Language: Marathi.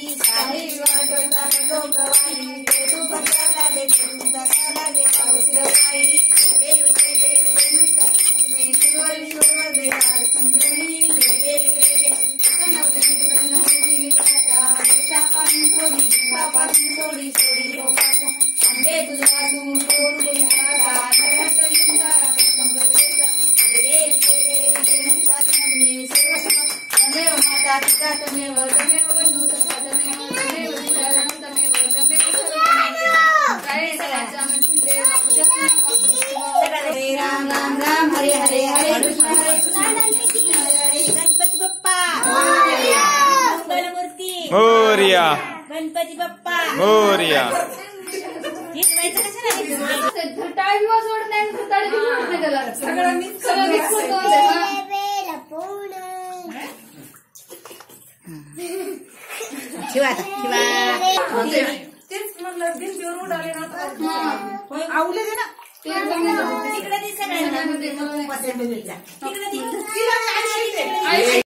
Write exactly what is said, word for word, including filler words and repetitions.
काही वाटतात लोकवाणी ते तू बघा लागे तू जगा लागे पाऊस रवाई देव देव देव देव ईश्वर देवार संजनी देव देव पासून सोडी पासून सोडी सोडी लोकाचा अंबे तुझा तू सोडले आता जगत येऊन तारा संप्रदेशा देव देव देव म्हणतात मी सर्व तमेव माता पिता तमेव तमेव बंधू सखा तमेव तमेव शरणं तमेव तमेव शरणं काय सराचा म्हणतील देव हरे राम राम राम हरे हरे हरे कृष्ण हरे कृष्ण गणपती बाप्पा मंगलमूर्ती मोरया गणपती बाप्पा मोरया एक व्हायचं कशाला टाळी वाजवत नाही टाळी वाजवत नाही त्याला सगळं मिक्स सगळं मिक्स होतं शिवा शिवा तेच म्हणलं भिंतीवर उडाले ना आवले दे ना तिकडे दिसत नाही तिकडे